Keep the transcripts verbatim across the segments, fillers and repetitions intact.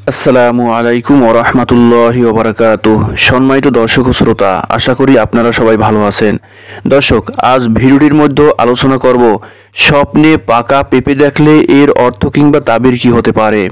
আসসালামু আলাইকুম ওয়া রাহমাতুল্লাহি ওয়া বারাকাতুহু। সম্মানিত দর্শক ও শ্রোতা, আশা করি আপনারা সবাই ভালো আছেন। দর্শক, আজ ভিডিওটির মধ্যে আলোচনা করব স্বপ্নে পাকা পেঁপে দেখলে এর অর্থ কিংবা তাবির কি হতে পারে।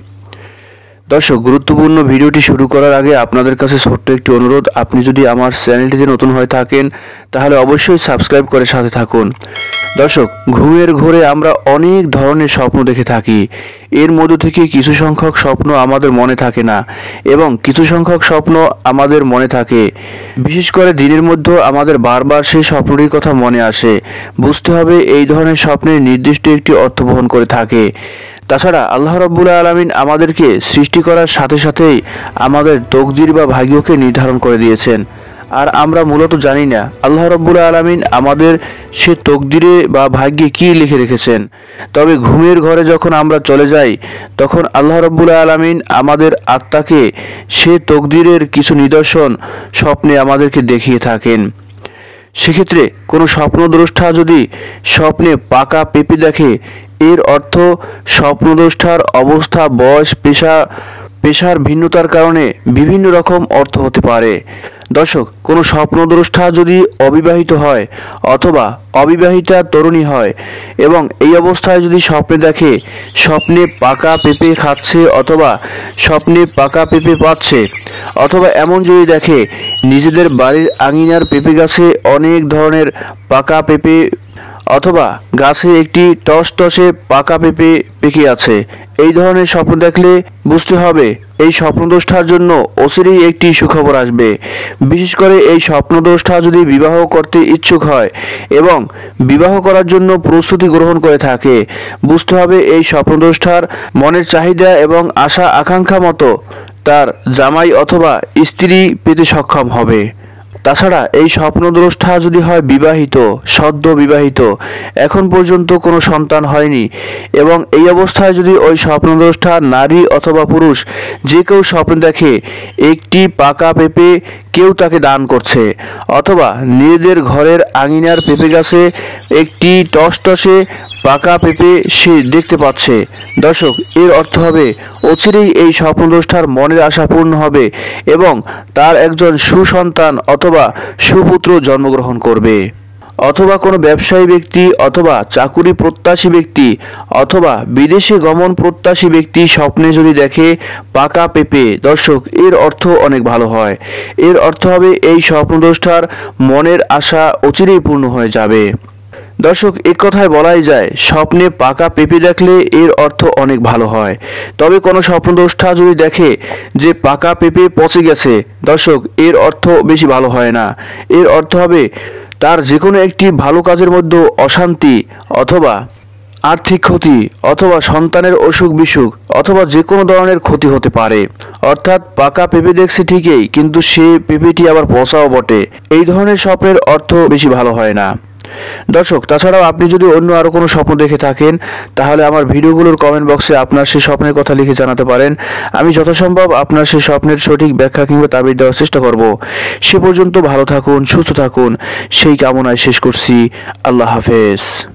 দর্শক, গুরুত্বপূর্ণ ভিডিওটি শুরু করার আগে আপনাদের কাছে ছোট্ট একটি অনুরোধ, আপনি যদি আমার চ্যানেলটিতে নতুন হয়ে থাকেন তাহলে অবশ্যই সাবস্ক্রাইব করে সাথে থাকুন। দর্শক, ঘুমের ঘোরে আমরা অনেক ধরনের স্বপ্ন দেখে থাকি। এর মধ্য থেকে কিছু সংখ্যক স্বপ্ন আমাদের মনে থাকে না এবং কিছু সংখ্যক স্বপ্ন আমাদের মনে থাকে। বিশেষ করে দিনের মধ্যে আমাদের বারবার সেই স্বপ্নটির কথা মনে আসে। বুঝতে হবে এই ধরনের স্বপ্নের নির্দিষ্ট একটি অর্থ বহন করে থাকে। তাছাড়া আল্লাহ রাব্বুল আলামিন আমাদেরকে সৃষ্টি করার সাথে সাথেই আমাদের তকদির বা ভাগ্যকে নির্ধারণ করে দিয়েছেন, আর আমরা মূলত জানি না আল্লাহ রাব্বুল আলামিন আমাদের সে তকদিরে বা ভাগ্যে কী লিখে রেখেছেন। তবে ঘুমের ঘরে যখন আমরা চলে যাই তখন আল্লাহ রাব্বুল আলামিন আমাদের আত্মাকে সে তকদিরের কিছু নিদর্শন স্বপ্নে আমাদেরকে দেখিয়ে থাকেন। সেক্ষেত্রে কোনো স্বপ্নদ্রষ্টা যদি স্বপ্নে পাকা পেঁপে দেখে, এর অর্থ স্বপ্নদ্রষ্টার অবস্থা, বয়স, পেশা পেশার ভিন্নতার কারণে বিভিন্ন রকম অর্থ হতে পারে। দর্শক, কোনো স্বপ্নদ্রষ্টা যদি অবিবাহিত হয় অথবা অবিবাহিতা তরুণী হয় এবং এই অবস্থায় যদি স্বপ্নে দেখে স্বপ্নে পাকা পেঁপে খাচ্ছে অথবা স্বপ্নে পাকা পেঁপে পাচ্ছে, অথবা এমন যদি দেখে নিজেদের বাড়ির আঙিনার পেঁপে গাছে অনেক ধরনের পাকা পেঁপে অথবা গাছে একটি টসটসে পাকা পেঁপে পেকে আছে, এই ধরনের স্বপ্ন দেখলে বুঝতে হবে এই স্বপ্নদ্রষ্টার জন্য অচিরেই একটি সুখবর আসবে। বিশেষ করে এই স্বপ্নদ্রষ্টা যদি বিবাহ করতে ইচ্ছুক হয় এবং বিবাহ করার জন্য প্রস্তুতি গ্রহণ করে থাকে, বুঝতে হবে এই স্বপ্নদ্রষ্টার মনের চাহিদা এবং আশা আকাঙ্ক্ষা মতো তার জামাই অথবা স্ত্রী পেতে সক্ষম হবে। তাছাড়া এই স্বপ্নদ্রষ্টা যদি হয় বিবাহিত, সদ্য বিবাহিত, এখন পর্যন্ত কোনো সন্তান হয়নি এবং এই অবস্থায় যদি ওই স্বপ্নদ্রষ্টা নারী অথবা পুরুষ যে কেউ স্বপ্ন দেখে একটি পাকা পেঁপে কেউ তাকে দান করছে অথবা নিজেদের ঘরের আঙিনার পেঁপে গাছে একটি টসটসে পাকা পেঁপে সে দেখতে পাচ্ছে, দর্শক, এর অর্থ হবে অচিরেই এই স্বপ্নদ্রষ্টার মনের আশা পূর্ণ হবে এবং তার একজন সুসন্তান অথবা সুপুত্র জন্মগ্রহণ করবে। অথবা কোনো ব্যবসায়ী ব্যক্তি অথবা চাকুরি প্রত্যাশী ব্যক্তি অথবা বিদেশে গমন প্রত্যাশী ব্যক্তি স্বপ্নে যদি দেখে পাকা পেঁপে, দর্শক, এর অর্থ অনেক ভালো হয়। এর অর্থ হবে এই স্বপ্নদ্রষ্টার মনের আশা অচিরেই পূর্ণ হয়ে যাবে। দর্শক, এক কথায় বলাই যায় স্বপ্নে পাকা পেঁপে দেখলে এর অর্থ অনেক ভালো হয়। তবে কোনো স্বপ্নদ্রষ্টা যদি দেখে যে পাকা পেঁপে পচে গেছে, দর্শক, এর অর্থ বেশি ভালো হয় না। এর অর্থ হবে তার যে কোনো একটি ভালো কাজের মধ্যে অশান্তি অথবা আর্থিক ক্ষতি অথবা সন্তানের অসুখ বিসুখ অথবা যে কোনো ধরনের ক্ষতি হতে পারে। অর্থাৎ পাকা পেঁপে দেখছে ঠিকই, কিন্তু সে পেঁপেটি আবার পচাও বটে। এই ধরনের স্বপ্নের অর্থ বেশি ভালো হয় না। দর্শক, তাছাড়াও আপনি যদি অন্য আরও কোনো স্বপ্ন দেখে থাকেন তাহলে আমার ভিডিওগুলোর কমেন্ট বক্সে আপনার সেই স্বপ্নের কথা লিখে জানাতে পারেন। আমি যথাসম্ভব আপনার সেই স্বপ্নের সঠিক ব্যাখ্যা কিংবা তাবির দেওয়ার চেষ্টা করব। সে পর্যন্ত ভালো থাকুন, সুস্থ থাকুন, সেই কামনায় শেষ করছি। আল্লাহ হাফেজ।